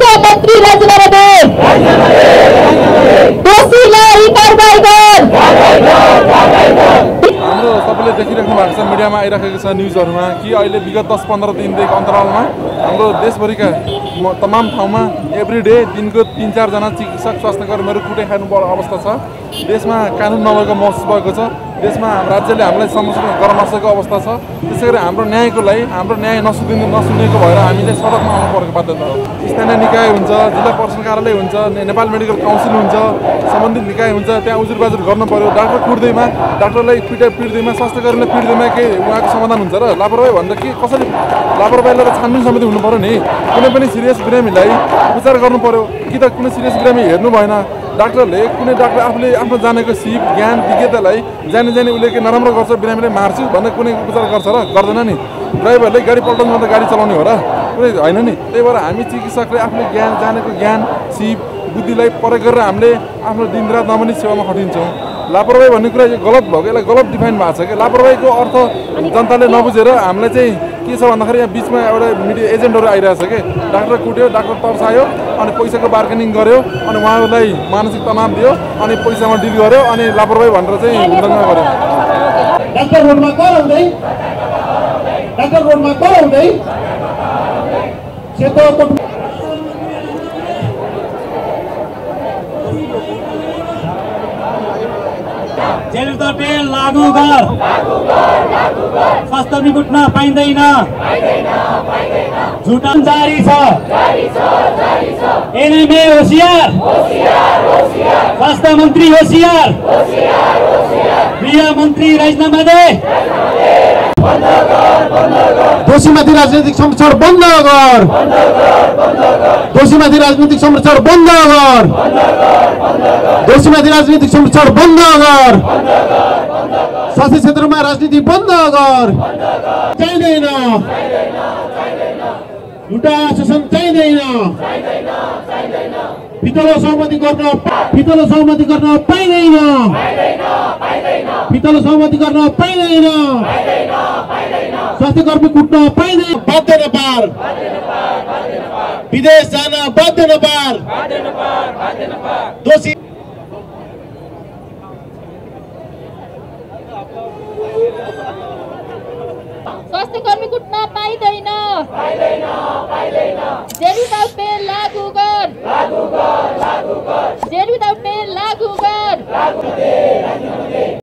मुख्यमन्त्री राजीनामा दे, दोषीलाई कारबाही गर। हाम्रो सबैले देखिराख्नु भएको छ, मिडियामा आइराखेको छ न्युजहरूमा कि अहिले विगत 10-15 दिनदेखि अन्तरालमा हाम्रो देशभरिका तमाम ठाउँमा एभ्रिडे दिनको 3-4 जना चिकित्सक स्वास्थ्य कर्मीहरू कुटे खानुपर्ने अवस्था छ। देशमा कानुन नभएको महसुस भएको छ। देशमा राज्यले हामीलाई समस्या गर्न नसकेको अवस्था छ। त्यसैगरी हाम्रो न्यायको लागि हाम्रो न्याय नसुनेको भएर हामी चाहिँ सडकमा आउनु परेको बाध्यता हो। स्थानीय निकाय हुन्छ, जिल्ला प्रशासन कार्यालय हुन्छ, नेपाल मेडिकल काउन्सिल हुन्छ, सम्बन्धित निकाय हुन्छ, त्यहाँ उजुर बाजुर गर्नु पर्यो। डाक्टर कुट्दैमा, डाक्टरलाई पिट्दैमा, स्वास्थ्य कर्मीलाई पिट्दैमा के उहाँको समाधान हुन्छ र? लापरवाही भन्दा के कसरी लापरवाहीलाई त छानबिन समिति हुनु पर्यो नि। कुनै पनि सिरियस बिरामीलाई उपचार गर्नु पर्यो कि त कुनै सिरियस बिरामी हेर्नु भएन। डाक्टरले कुनै डाक्टर आफूले आफ्नो जानेको सिप ज्ञान विज्ञतालाई जाने उसले के नराम्रो गर्छ, बिरामीलाई मार्छु भनेर कुनै उपचार गर्छ र? गर्दैन नि। ड्राइभरले गाडी पल्टाउनु त गाडी चलाउने हो र? कुनै होइन नि। त्यही भएर हामी चिकित्सकले आफ्नो ज्ञान जानेको ज्ञान सिप बुद्धिलाई प्रयोग गरेर हामीले आफ्नो दिनरात नमनी सेवामा खटिन्छौँ। लापरवाही भन्ने कुरा यो गलत भएको, यसलाई गलत डिफाइन भएको छ कि लापरवाहीको अर्थ जनताले नबुझेर हामीलाई चाहिँ के छ भन्दाखेरि यहाँ बिचमा एउटा मिडिया एजेन्टहरू आइरहेछ कि डाक्टर कुट्यो, डाक्टर तर्सायो, अनि पैसाको बार्गेनिङ गर्यो, अनि उहाँहरूलाई मानसिक तनाव दियो, अनि पैसामा डिल गर्यो, अनि लापरवाही भनेर चाहिँ हुँदैन गर्यो। डाक्टर रोडमा कराउँदै सेतो जेलुतटे लागू गर, स्वास्थ्य निकुट्न पाइँदैन, झुटा जारी छ, एनएमए होशियार, स्वास्थ्य मन्त्री होशियार, गृह मन्त्री राजीनामा दे, दोषीमाथि राजनीतिक संरक्षण बन्द गर, दोषीमाथि राजनीतिक संरक्षण बन्द गर, दोषीमाथि राजनीतिक संरक्षण बन्द गर, स्वास्थ्य क्षेत्रमा राजनीति बन्द गर। चाहिँदैन, झुटा शासन चाहिँदैन, पितलो सहमति गर्न पाइँदैन, पितलो सहमति गर्न पाइँदैन, स्वास्थ्य कर्मी कुट्न पाइँदैन, बाध्य नपार, विदेश जान बाध्य नपार, दोषी स्वास्थ्य कर्मी कुट्न पाइँदैन, जेल विदाउट पे लागू गर, जेल विदाउट पे लागू गर।